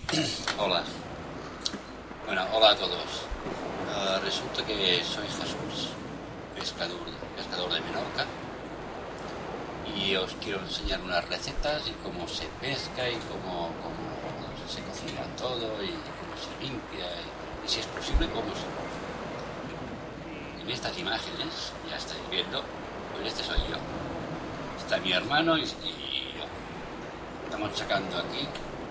Hola. Bueno, hola a todos. Resulta que soy Jesús, pescador de Menorca, y os quiero enseñar unas recetas y cómo se pesca y cómo se cocina todo y cómo se limpia y si es posible cómo se come. En estas imágenes, ya estáis viendo, pues este soy yo. Está mi hermano y yo. Estamos sacando aquí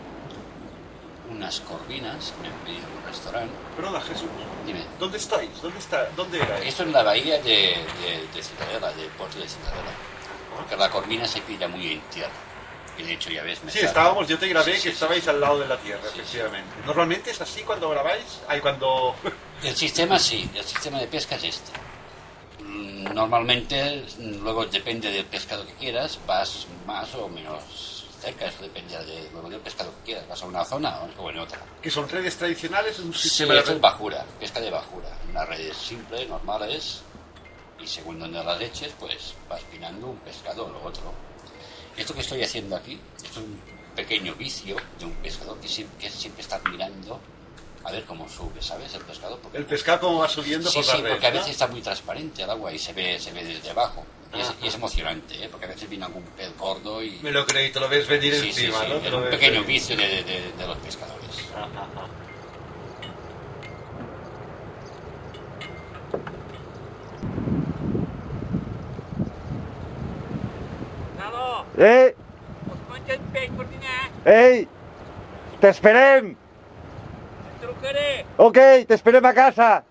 unas corvinas que me han pedido en un restaurante. Perdona, Jesús. Dime. ¿Dónde estáis? ¿Dónde era? Esto es la bahía de Ciutadella, del puerto de Ciutadella. Porque la corvina se pilla muy en tierra. Y de hecho ya ves... Sí, estábamos, yo te grabé que estabais sí. al lado de la tierra, efectivamente. ¿Normalmente es así cuando grabáis? Cuando... El sistema sí, el sistema de pesca es este. Normalmente, luego depende del pescado que quieras, vas más o menos cerca, eso depende luego del pescado que quieras, vas a una zona o en otra. ¿Que son redes tradicionales? Un Sí, sistema esto es bajura, pesca de bajura, unas redes simples, normales, y según donde las eches, pues vas pinando un pescado o lo otro. Esto que estoy haciendo aquí, esto es un pequeño vicio de un pescador que siempre está mirando a ver cómo sube, ¿sabes? El pescado. El pescado como va subiendo por la red, porque a ¿no? veces está muy transparente el agua y se ve desde abajo. Y es emocionante, ¿eh? Porque a veces viene algún pez gordo y... Me lo creí, te lo ves venir encima, ¿no? Es un pequeño vicio de los pescadores. Ei! Ei! T'esperem! Ok, t'esperem a casa!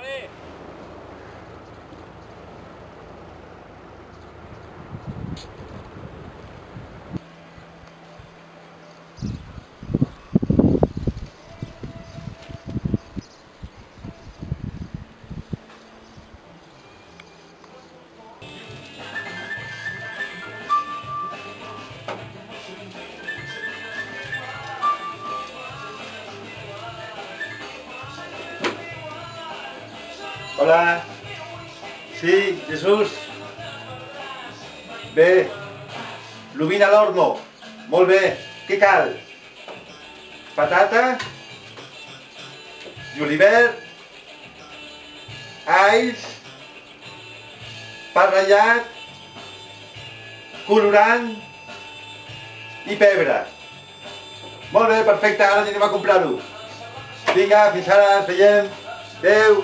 Hola! Sí, Jesús? Bé, l'ovina a l'horno. Molt bé. Què cal? Patata, julivert, alls, pa ratllat, colorant i pebre. Molt bé, perfecte, ara anirem a comprar-ho. Vinga, fins ara, ens veiem. Adéu.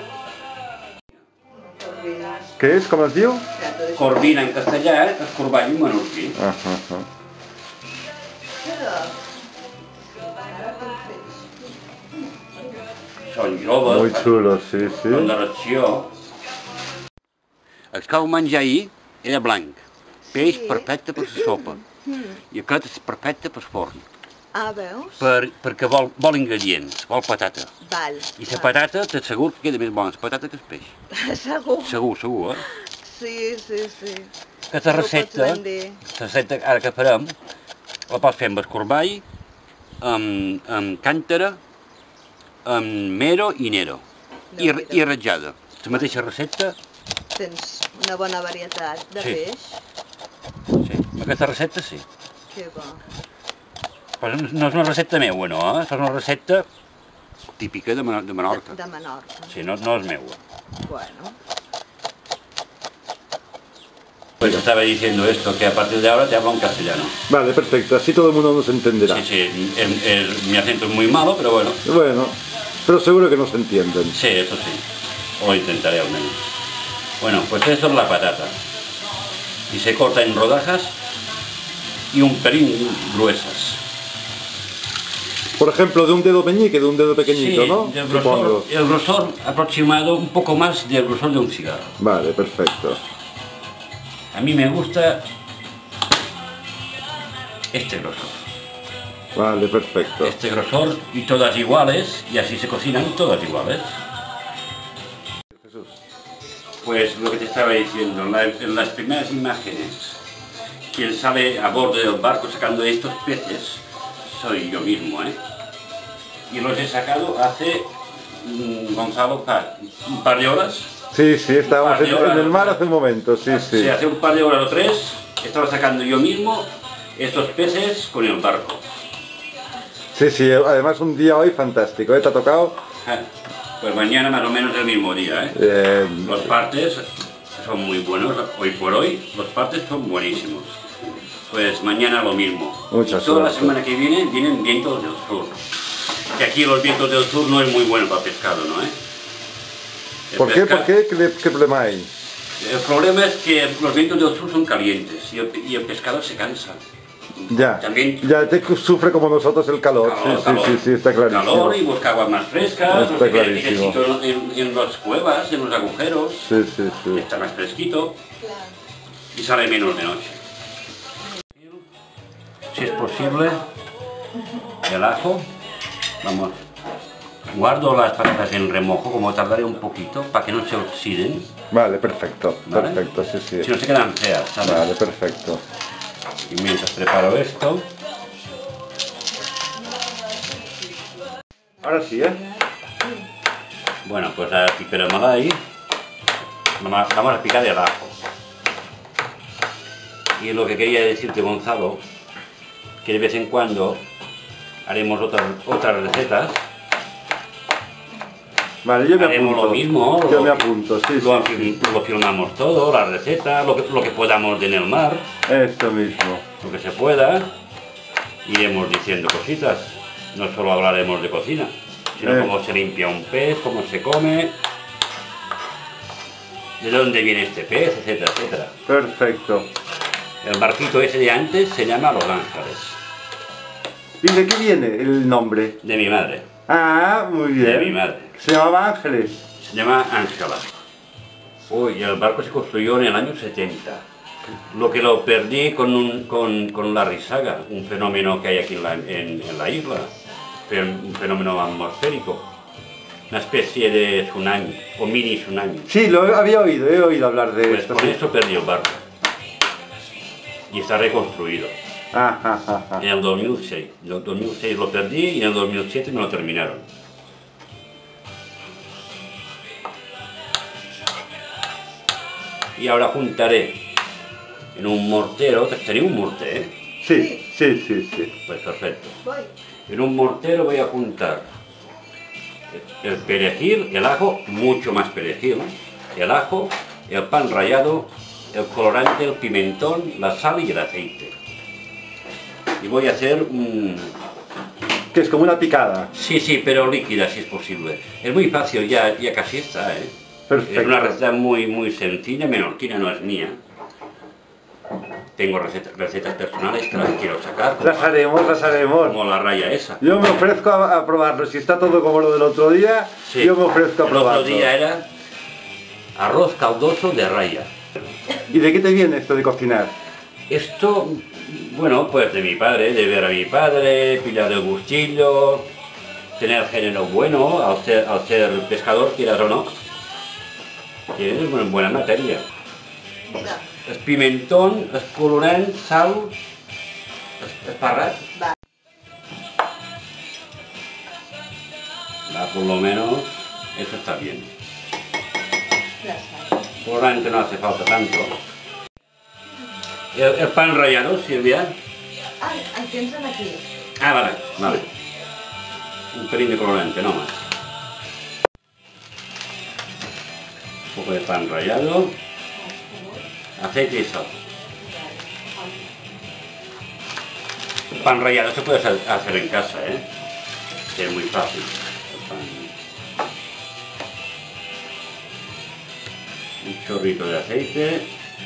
Què és? Com es diu? Corvina en castellà, és corball en menorquí. Són joves, Muy xulo, sí, sí. són de l'acció. El que vau menjar ahir era blanc. Peix perfecte per la sopa. I aquest és perfecte per forn. Ah, veus? Perquè vol ingredients, vol patata. Val. I la patata t'asseguro que queda més bona la patata que el peix. Segur. Segur, eh? Sí. Aquesta recepta, ara que farem, la pots fer amb escorball, amb càntera, amb mero i nero. I ratjada. La mateixa recepta. Tens una bona varietat de peix. Sí, aquesta recepta sí. Que bo. Però no és una recepta meua, no, eh? És una recepta típica de Menorca. De Menorca. Sí, no és meua. Bueno. Pues estaba diciendo esto, que a partir de ahora te hablo en castellano. Vale, perfecto, así todo el mundo nos entenderá. Sí, mi acento es muy malo, pero bueno. Bueno, pero seguro que nos entienden. Sí, eso sí. O intentaré al menos. Bueno, pues esto es la patata. Y se corta en rodajas y un pelín gruesas. Por ejemplo, de un dedo meñique, de un dedo pequeñito, sí, ¿no? Supongo. El grosor aproximado, un poco más del grosor de un cigarro. Vale, perfecto. A mí me gusta este grosor. Vale, perfecto. Este grosor y todas iguales, y así se cocinan todas iguales. Jesús. Pues lo que te estaba diciendo, en las primeras imágenes, quien sale a bordo del barco sacando estos peces, soy yo mismo, ¿eh? Y los he sacado hace, Gonzalo, un par de horas. Sí, estábamos en el mar hace un momento, sí. Sí, hace un par de horas o 3, estaba sacando yo mismo estos peces con el barco. Sí, sí, además un día hoy fantástico, ¿eh? ¿Te ha tocado? Pues mañana más o menos el mismo día, Los partes son muy buenos, hoy por hoy los partes son buenísimos. Pues mañana lo mismo. Mucha y toda la suerte. semana que viene vienen vientos del sur. Y aquí los vientos del sur no es muy bueno para pescado, ¿no? ¿Por qué? ¿Por qué? ¿Qué problema hay? El problema es que los vientos del sur son calientes y el pescador se cansa. Ya, También ya te sufre como nosotros el calor. calor, Sí, está clarísimo. calor y busca aguas más frescas, Está no sé qué, clarísimo. en las cuevas, en los agujeros, Sí. está más fresquito y sale menos de noche. Si es posible, el ajo, vamos, guardo las patatas en remojo, como tardaré un poquito, para que no se oxiden. Vale, perfecto, ¿Vale? perfecto, sí. Si no se quedan feas, ¿sabes? Vale, perfecto. Y mientras preparo esto, Ahora sí, ¿eh? bueno, pues a picar el malay, vamos a picar el ajo. Y lo que quería decirte, Gonzalo, que de vez en cuando haremos otras recetas. Vale, yo me Haremos apunto. lo mismo. Yo me apunto, sí. Lo filmamos todo, la receta, lo que podamos en el mar, Esto mismo. lo que se pueda. Iremos diciendo cositas. No solo hablaremos de cocina, sino cómo se limpia un pez, cómo se come, de dónde viene este pez, etcétera, etcétera. Perfecto. El barquito ese de antes se llama Los Ángeles, ¿Y de qué viene el nombre? de mi madre. Ah, muy bien. De mi madre. Se llamaba Ángeles. Se llama Ángela. Uy, el barco se construyó en el año 70. Lo que lo perdí con la risaga, un fenómeno que hay aquí en la isla, un fenómeno atmosférico, una especie de tsunami, o mini tsunami. Sí, he oído hablar de Pues esto. con Sí. eso perdí el barco. Y está reconstruido. Ah. En el 2006. En el 2006 lo perdí y en el 2007 me lo terminaron. Y ahora juntaré en un mortero, ¿tenía un mortero? Sí. Pues perfecto. Voy. En un mortero voy a juntar el perejil, el ajo, mucho más perejil, el ajo, el pan rallado, el colorante, el pimentón, la sal y el aceite. Y voy a hacer un... Que es como una picada. Sí, pero líquida si es posible. Es muy fácil, ya casi está, ¿eh? Perfecto. Es una receta muy sencilla, menorquina, no es mía. Tengo recetas personales que las quiero sacar, Las haremos. como la raya esa. Yo me ofrezco a probarlo. Si está todo como lo del otro día, Sí. yo me ofrezco a El probarlo. otro día era arroz caldoso de raya. ¿Y de qué te viene esto de cocinar? Esto, bueno, pues de mi padre, de ver a mi padre, pillar el gustillo, tener género bueno, al ser pescador, quieras o no, tienes buena materia. Es pimentón, es colorant, sal, es parrat. Va. Va, por lo menos, eso está bien. La sal. Colorante no hace falta tanto. El pan rallado, Silvia. Ay, el tens aquí. Ah, vale. Un pelín de colorante, no más. Un poco de pan rallado, aceite y sal. El pan rallado se puede hacer en casa, ¿eh? Es muy fácil. El pan. Un chorrito de aceite.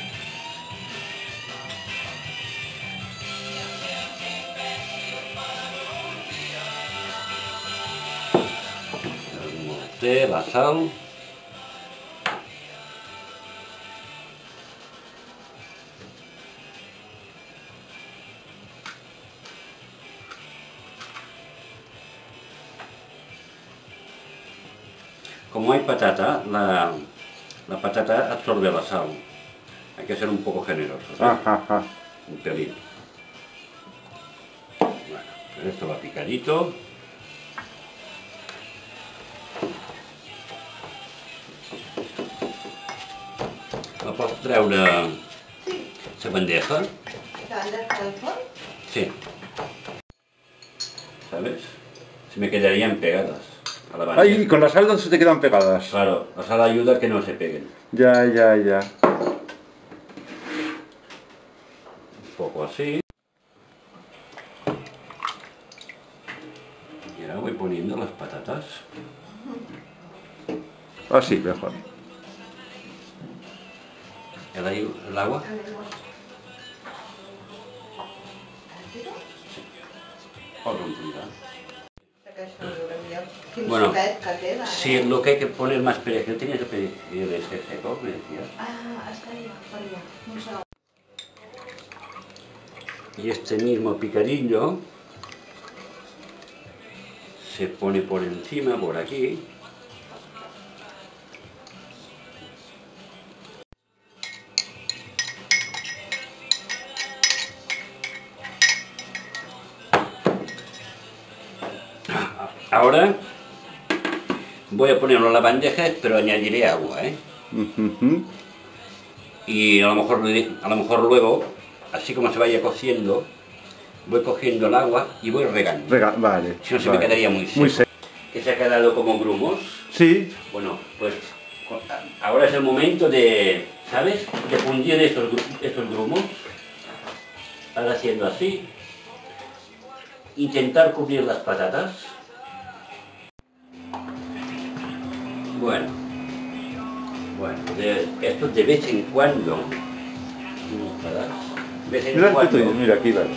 El morter, la sal. Como hay patata, la patata absorbe la sal. Hay que ser un poco generoso, ¿sí? Ajá. Un pelín. Bueno, pues esto va picadito. La pots treure la bandeja? Cal de forn? Sí. ¿sabes? Se me quedarían pegadas a la bandeja. Ay, con la sal no se te quedan pegadas. Claro, la sal ayuda a que no se peguen. Ya, ya, ya. Un poco así. Y ahora voy poniendo las patatas. Así, mejor. El agua. Bueno, sí, lo que hay que poner más perejil, tenía que perejil este seco, me decías. Y este mismo picadillo se pone por encima, por aquí. Ahora voy a ponerlo en la bandeja, pero añadiré agua, ¿eh? Y a lo mejor luego, así como se vaya cociendo, voy cogiendo el agua y voy regando. Vale. Si no se me quedaría muy seco. Que se ha quedado como grumos. Sí. Bueno, pues ahora es el momento de, ¿sabes? De fundir estos grumos. Ahora haciendo así. Intentar cubrir las patatas. Bueno, esto de vez en cuando, Mira aquí, vale.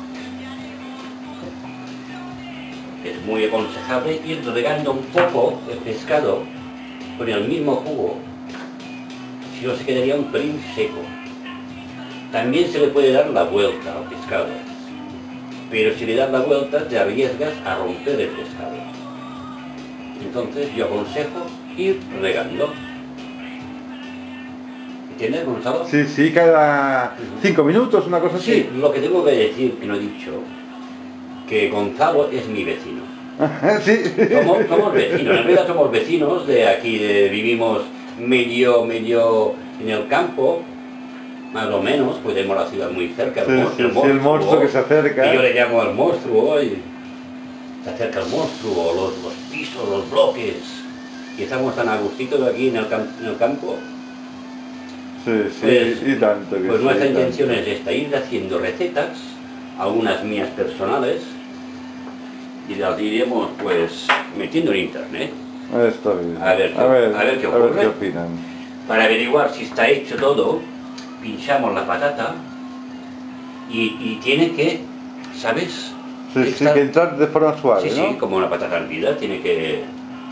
Es muy aconsejable ir regando un poco el pescado con el mismo jugo, si no se quedaría un pelín seco. También se le puede dar la vuelta al pescado, pero si le das la vuelta te arriesgas a romper el pescado. Entonces yo aconsejo ir regando. ¿Entiendes, Gonzalo? Sí, sí, cada 5 minutos, una cosa así. Sí, lo que tengo que decir, que no he dicho, que Gonzalo es mi vecino. Sí. Somos vecinos, en realidad somos vecinos de aquí, vivimos medio en el campo, más o menos, pues tenemos la ciudad muy cerca, el monstruo que se acerca. Y yo le llamo el monstruo, y se acerca el monstruo, los pisos, los bloques, y estamos tan a gustito aquí en el campo. Sí, Pues, y tanto que pues sí, nuestra tanto. intención es esta, ir haciendo recetas, algunas mías personales, y las iremos pues metiendo en internet. Está bien. A ver qué ocurre. A ver qué opinan. Para averiguar si está hecho todo, pinchamos la patata y tiene que, ¿sabes? Sí, que entrar de forma suave, sí, ¿no? Sí, como una patata hervida, tiene que...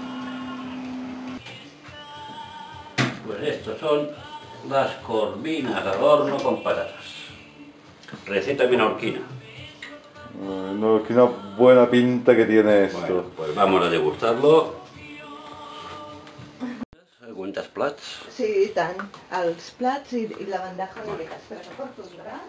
Pues estos son las corvinas al horno con patatas. Receta menorquina. No, qué una buena pinta que tiene esto. Bueno, pues vamos a degustarlo. Aguantes plats? Sí, i tant. Els plats i la bandeja de espera que porto un gra.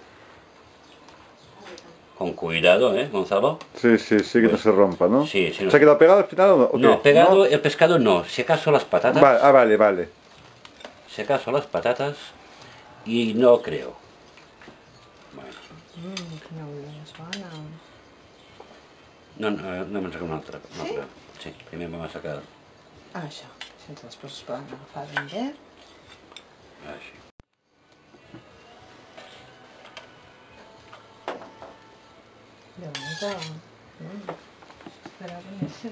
Con cuidado, ¿eh, Gonzalo? Sí, que no se rompa, ¿no? Sí, sí. ¿Se ha quedado pegado al final o qué? No, pegado, ¿no? El pescado no. Si acaso las patatas. Vale. Si acaso las patatas y no creo. Bueno. Quina olor és bona. No me'n saco una altra. Sí, primer vam a sacar... Això, sense després es poden agafar ben bé. Així. Déu-n'hi-do. Era boníssim.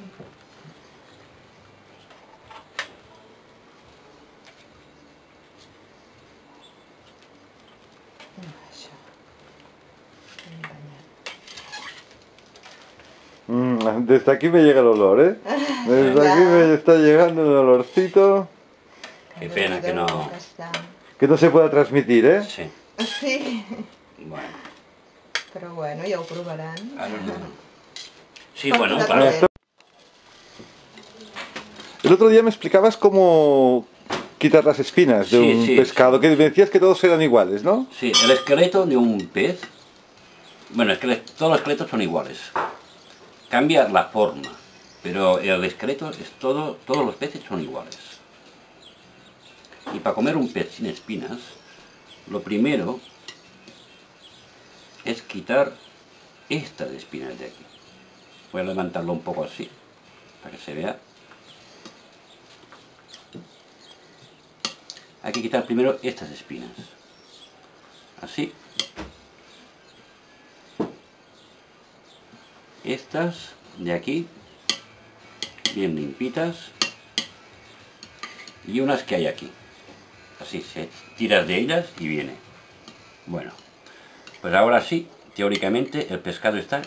Això. Desde aquí me llega el olor, ¿eh? Desde aquí me está llegando el olorcito. Qué pena que no... Que no se pueda transmitir, ¿eh? Sí. Sí. Bueno. Però bueno, ja ho provaran. Sí, bueno, claro. El otro día me explicabas cómo quitar las espinas de un pescado, que me decías que todos eran iguales, ¿no? Sí, el esqueleto de un pez, bueno, todos los esqueletos son iguales. Cambia la forma, pero el esqueleto es todos los peces son iguales. Y para comer un pez sin espinas, lo primero es quitar estas espinas de aquí. Voy a levantarlo un poco así, para que se vea. Hay que quitar primero estas espinas. Así. Estas de aquí, bien limpitas. Y unas que hay aquí. Así, se tiras de ellas y viene. Bueno, pues ahora sí, teóricamente el pescado está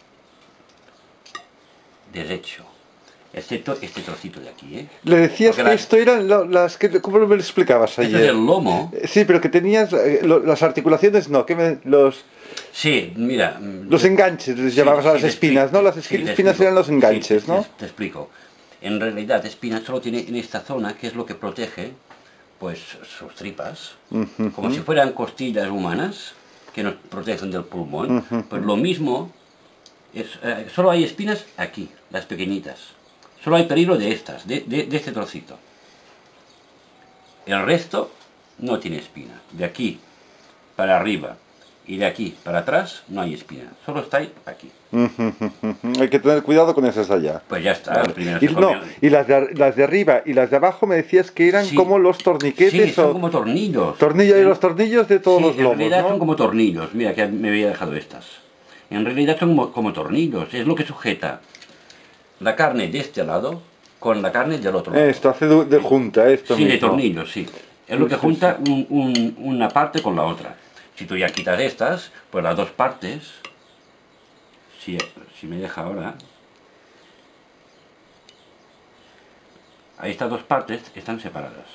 deshecho. Excepto este trocito de aquí, ¿eh? Le decías que esto eran las que... ¿Cómo me lo explicabas ayer? Este es el lomo. Sí, pero que tenías las articulaciones, no, Sí, mira... Los enganches, les llamabas a las espinas, ¿no? Las espinas eran los enganches, ¿no? Te explico. En realidad, espina solo tiene en esta zona, que es lo que protege, pues, sus tripas. Como si fueran costillas humanas, que nos protegen del pulmón. Pues lo mismo, solo hay espinas aquí, las pequeñitas. Solo hay peligro de estas, de este trocito. El resto no tiene espina. De aquí para arriba y de aquí para atrás no hay espina. Solo está aquí. Hay que tener cuidado con esas allá. Pues ya está. Vale. Y las de arriba y las de abajo me decías que eran como los torniquetes. Sí, son como tornillos. Y los tornillos de todos los lomos, en realidad ¿no? son como tornillos. Mira que me había dejado estas. En realidad son como tornillos. Es lo que sujeta la carne de este lado con la carne del otro lado. Esto hace de junta, esto Sí, mismo. de tornillos, sí. Es lo que junta una parte con la otra. Si tú ya quitas estas, pues las dos partes, si me deja ahora, ahí estas dos partes están separadas.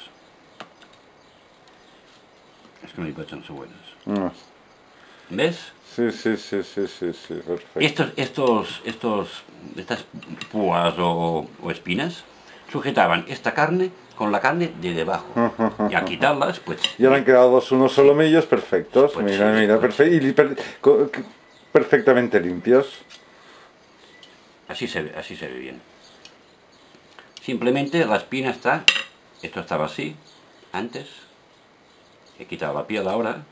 Es que no hay tan buenas. ¿Ves? Sí, perfecto. Estas púas o espinas sujetaban esta carne con la carne de debajo. Y al quitarlas, pues... Y ahora han quedado unos solomillos perfectos. Pues mira, perfectamente limpios. Así se ve bien. Simplemente la espina está... Esto estaba así, antes. He quitado la piel ahora.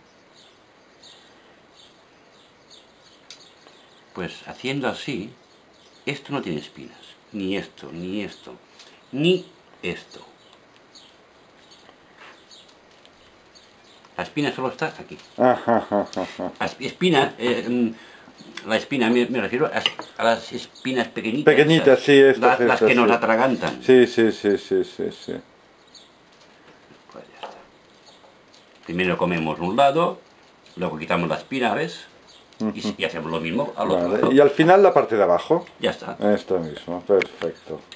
Pues haciendo así, esto no tiene espinas. Ni esto, ni esto, ni esto. La espina solo está aquí. La espina, me refiero a las espinas pequeñitas. Pequeñitas, sí, las que nos atragantan. Sí. Pues ya está. Primero comemos un lado, luego quitamos la espina, ¿ves? Y hacemos lo mismo al otro lado. Y al final la parte de abajo. Ya está. Esto mismo, perfecto.